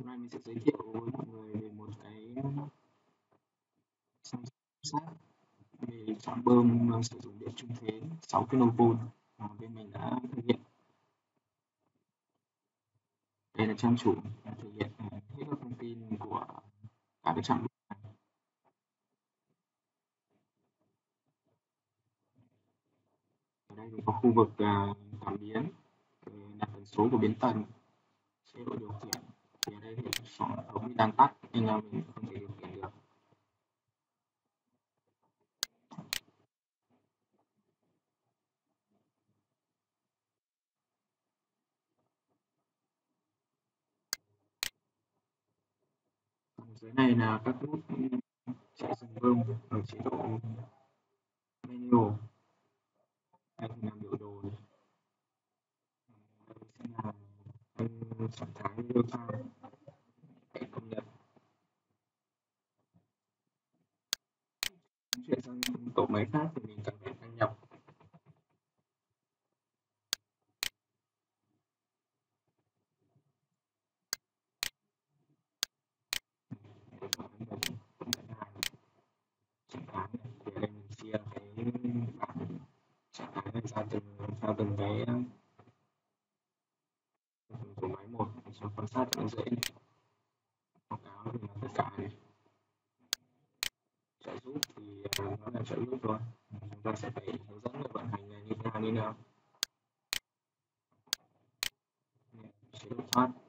nay mình sẽ giới thiệu với mọi người về một cái giám sát về trạm bơm sử dụng điện trung thế 6 kV mà bên mình đã thực hiện. Đây là trang chủ thể hiện hết các thông tin của cả cái trạm bơm này. Ở đây thì có khu vực cảm biến, đặt tần số của biến tần, chế độ điều khiển. Thì ở đây thì ống đang tắt nên là mình không thể điều khiển được. Dưới này là các nút chạy dừng bơm ở chế độ manual. Đây thì là biểu đồ này. Đây sẽ là trạng thái real time để cập nhật. Chuyển sang tổ máy khác thì mình cần phải đăng nhập. Trạng thái này thì ở đây mình chia cái bảng trạng thái này ra từng cái tổ máy một cho quan sát cho nó dễ này. Báo cáo thì là tất cả này. Trợ giúp thì nó là trợ giúp thôi. Chúng ta sẽ phải hướng dẫn vận hành như thế nào. Chế độ thoát.